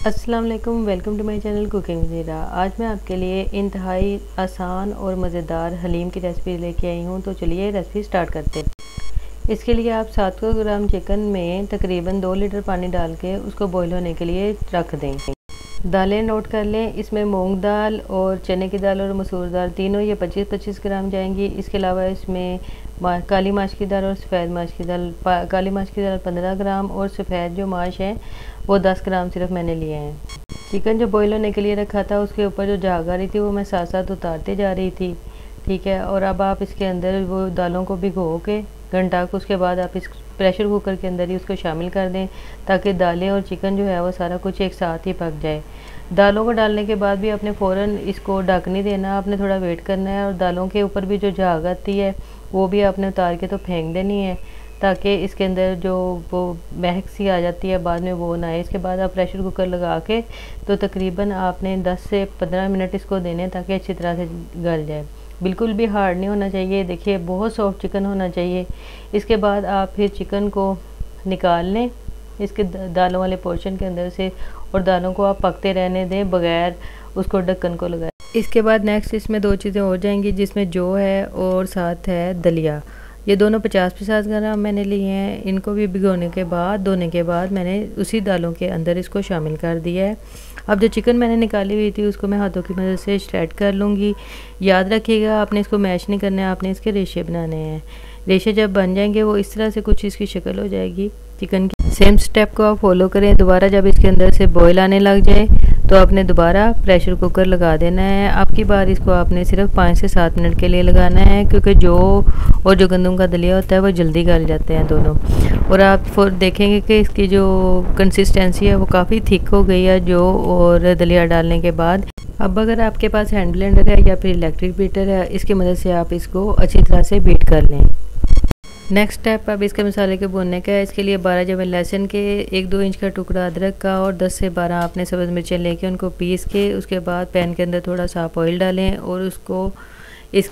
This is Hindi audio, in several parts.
अस्सलाम वालेकुम, welcome to my channel cooking Zeera. आज मैं आपके लिए इंतहाई आसान और मज़ेदार हलीम की रेसिपी लेके आई हूँ। तो चलिए रेसिपी स्टार्ट करते हैं। इसके लिए आप 700 ग्राम चिकन में तकरीबन 2 लीटर पानी डाल के उसको बॉईल होने के लिए रख दें। दालें नोट कर लें। इसमें मूंग दाल और चने की दाल और मसूर दाल तीनों ये 25-25 ग्राम जाएंगी। इसके अलावा इसमें काली माश की दाल और सफ़ेद माश की दाल, काली माश की दाल 15 ग्राम और सफ़ेद जो माश है वो 10 ग्राम सिर्फ मैंने लिए हैं। चिकन जो बॉईल होने के लिए रखा था उसके ऊपर जो झाग आ रही थी वो मैं साथ साथ उतारते जा रही थी, ठीक है। और अब आप इसके अंदर वो दालों को भिगो के घंटा को उसके बाद आप इस प्रेशर कुकर के अंदर ही उसको शामिल कर दें ताकि दालें और चिकन जो है वो सारा कुछ एक साथ ही पक जाए। दालों को डालने के बाद भी आपने फ़ौरन इसको ढक नहीं देना, आपने थोड़ा वेट करना है। और दालों के ऊपर भी जो झाग आती है वो भी आपने उतार के तो फेंक देनी है ताकि इसके अंदर जो वो महक सी आ जाती है बाद में वो ना आए। इसके बाद आप प्रेशर कुकर लगा के तो तकरीबन आपने 10 से 15 मिनट इसको देने ताकि अच्छी तरह से गल जाए। बिल्कुल भी हार्ड नहीं होना चाहिए, देखिए बहुत सॉफ्ट चिकन होना चाहिए। इसके बाद आप फिर चिकन को निकाल लें इसके दालों वाले पोर्शन के अंदर से और दालों को आप पकते रहने दें बगैर उसको ढक्कन को लगाए। इसके बाद नेक्स्ट इसमें 2 चीज़ें हो जाएंगी जिसमें जो है और साथ है दलिया। ये दोनों 50-50 ग्राम मैंने लिए हैं। इनको भी भिगोने के बाद धोने के बाद मैंने उसी दालों के अंदर इसको शामिल कर दिया है। अब जो चिकन मैंने निकाली हुई थी उसको मैं हाथों की मदद से श्रेड कर लूँगी। याद रखिएगा आपने इसको मैश नहीं करना है, आपने इसके रेशे बनाने हैं। रेशे जब बन जाएंगे वो इस तरह से कुछ इसकी शक्ल हो जाएगी चिकन की। सेम स्टेप को आप फॉलो करें। दोबारा जब इसके अंदर से बॉयल आने लग जाए तो आपने दोबारा प्रेशर कुकर लगा देना है। आपकी बार इसको आपने सिर्फ 5 से 7 मिनट के लिए लगाना है क्योंकि जो और जो गंदम का दलिया होता है वो जल्दी गल जाते हैं दोनों। और आप फिर देखेंगे कि इसकी जो कंसिस्टेंसी है वो काफ़ी थिक हो गई है जो और दलिया डालने के बाद। अब अगर आपके पास हैंड ब्लेंडर है या फिर इलेक्ट्रिक बीटर है इसकी मदद से आप इसको अच्छी तरह से बीट कर लें। नेक्स्ट स्टेप अब इसके मसाले के भूनने का है। इसके लिए 12 जवे लहसुन के, 1-2 इंच का टुकड़ा अदरक का और 10 से 12 आपने सब्ज़ मिर्चें लेके उनको पीस के उसके बाद पैन के अंदर थोड़ा सा ऑयल डालें और उसको इस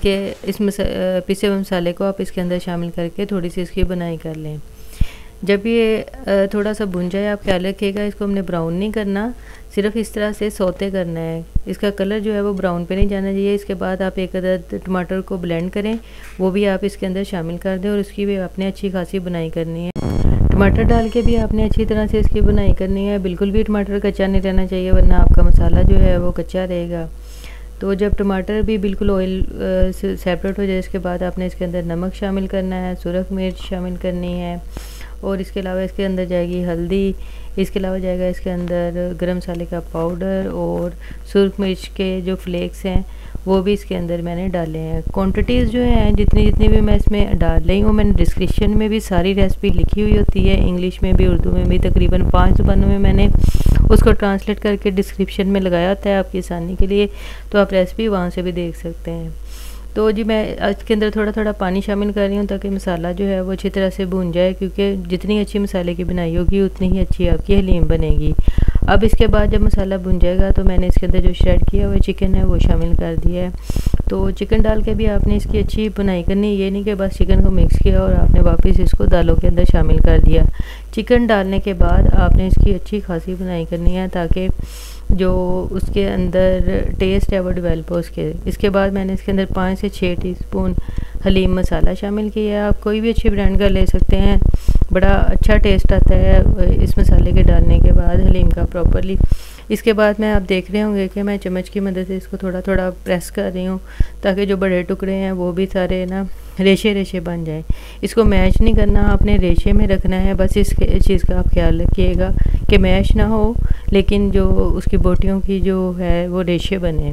पिसे हुए मसाले को आप इसके अंदर शामिल करके थोड़ी सी इसकी बुनाई कर लें। जब ये थोड़ा सा भुन जाए आप ख्याल रखिएगा इसको हमने ब्राउन नहीं करना, सिर्फ इस तरह से सौते करना है। इसका कलर जो है वो ब्राउन पे नहीं जाना चाहिए। इसके बाद आप एक अदद टमाटर को ब्लेंड करें, वो भी आप इसके अंदर शामिल कर दें और उसकी भी आपने अच्छी खासी बुनाई करनी है। टमाटर डाल के भी आपने अच्छी तरह से इसकी बुनाई करनी है। बिल्कुल भी टमाटर कच्चा नहीं रहना चाहिए वरना आपका मसाला जो है वो कच्चा रहेगा। तो जब टमाटर भी बिल्कुल ऑयल से सेपरेट हो जाए इसके बाद आपने इसके अंदर नमक शामिल करना है, सुरख मिर्च शामिल करनी है और इसके अलावा इसके अंदर जाएगी हल्दी। इसके अलावा जाएगा इसके अंदर गरम मसाले का पाउडर और सुरख मिर्च के जो फ्लेक्स हैं वो भी इसके अंदर मैंने डाले हैं। क्वांटिटीज़ जो हैं जितनी भी मैं इसमें डाल रही हूँ मैंने डिस्क्रिप्शन में भी सारी रेसिपी लिखी हुई होती है, इंग्लिश में भी उर्दू में भी। तकरीबन 5 ज़ुबानों में मैंने उसको ट्रांसलेट करके डिस्क्रिप्शन में लगाया होता है आपकी आसानी के लिए, तो आप रेसिपी वहाँ से भी देख सकते हैं। तो जी मैं इसके अंदर थोड़ा थोड़ा पानी शामिल कर रही हूँ ताकि मसाला जो है वो अच्छी तरह से भून जाए क्योंकि जितनी अच्छी मसाले की बनाई होगी उतनी ही अच्छी आपकी हलीम बनेगी। अब इसके बाद जब मसाला भुन जाएगा तो मैंने इसके अंदर जो श्रेड किया हुआ चिकन है वो शामिल कर दिया है। तो चिकन डाल के भी आपने इसकी अच्छी बुनाई करनी, ये नहीं कि बस चिकन को मिक्स किया और आपने वापस इसको दालों के अंदर शामिल कर दिया। चिकन डालने के बाद आपने इसकी अच्छी खासी बुनाई करनी है ताकि जो उसके अंदर टेस्ट है वो डेवलप हो उसके। इसके बाद मैंने इसके अंदर 5 से 6 टीस्पून हलीम मसाला शामिल किया है। आप कोई भी अच्छी ब्रांड का ले सकते हैं, बड़ा अच्छा टेस्ट आता है इस मसाले के डालने के बाद हलीम का प्रॉपरली। इसके बाद मैं आप देख रहे होंगे कि मैं चम्मच की मदद से इसको थोड़ा थोड़ा प्रेस कर रही हूँ ताकि जो बड़े टुकड़े हैं वो भी सारे ना रेशे रेशे बन जाए। इसको मैश नहीं करना, आपने रेशे में रखना है। बस इस चीज़ का आप ख्याल रखिएगा कि मैश ना हो लेकिन जो उसकी बोटियों की जो है वो रेशे बने।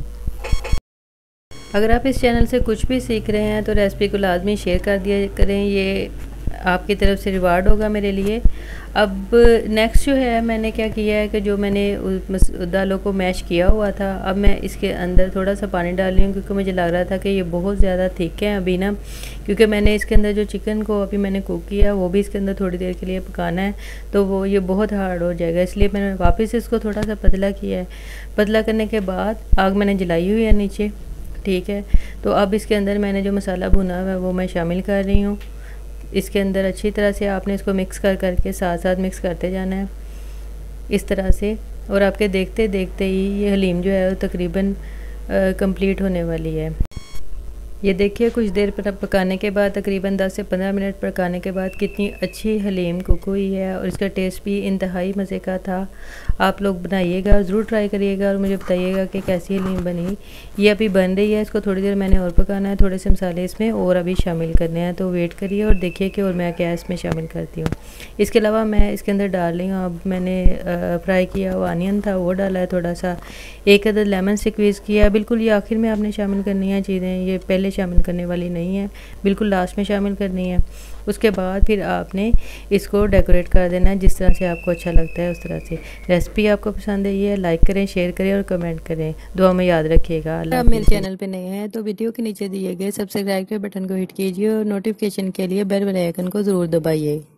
अगर आप इस चैनल से कुछ भी सीख रहे हैं तो रेसिपी को लाजमी शेयर कर दिया करें, ये आपकी तरफ से रिवार्ड होगा मेरे लिए। अब नेक्स्ट जो है मैंने क्या किया है कि जो मैंने दालों को मैश किया हुआ था अब मैं इसके अंदर थोड़ा सा पानी डाल रही हूँ क्योंकि मुझे लग रहा था कि ये बहुत ज़्यादा थिक है अभी ना, क्योंकि मैंने इसके अंदर जो चिकन को अभी मैंने कुक किया वो भी इसके अंदर थोड़ी देर के लिए पकाना है तो वो ये बहुत हार्ड हो जाएगा, इसलिए मैंने वापस इसको थोड़ा सा पतला किया है। पतला करने के बाद आग मैंने जलाई हुई है नीचे, ठीक है। तो अब इसके अंदर मैंने जो मसाला भुना हुआ है वो मैं शामिल कर रही हूँ। इसके अंदर अच्छी तरह से आपने इसको मिक्स कर करके साथ साथ मिक्स करते जाना है इस तरह से और आपके देखते देखते ही ये हलीम जो है वो तकरीबन कंप्लीट होने वाली है। ये देखिए कुछ देर पकाने के बाद, तकरीबन 10 से 15 मिनट पकाने के बाद कितनी अच्छी हलीम कुक हुई है और इसका टेस्ट भी इंतहाई मज़े का था। आप लोग बनाइएगा, ज़रूर ट्राई करिएगा और मुझे बताइएगा कि कैसी हलीम बनी। ये अभी बन रही है, इसको थोड़ी देर मैंने और पकाना है, थोड़े से मसाले इसमें और अभी शामिल करने हैं, तो वेट करिए और देखिए कि और मैं क्या इसमें शामिल करती हूँ। इसके अलावा मैं इसके अंदर डाल रही हूँ, अब मैंने फ्राई किया हुआ अनियन था वो डाला है, थोड़ा सा 1 अदद लेमन स्क्वीज़ किया। बिल्कुल ये आखिर में आपने शामिल करनी है चीज़ें, ये पहले शामिल करने वाली नहीं है, बिल्कुल लास्ट में शामिल करनी है। उसके बाद फिर आपने इसको डेकोरेट कर देना है जिस तरह से आपको अच्छा लगता है उस तरह से। रेसिपी आपको पसंद आई है, लाइक करें, शेयर करें और कमेंट करें। दुआ में याद रखिएगा। आप मेरे चैनल पे नए हैं तो वीडियो के नीचे दिए गए सब्सक्राइब के बटन को हिट कीजिए और नोटिफिकेशन के लिए बेल आइकन को ज़रूर दबाइए।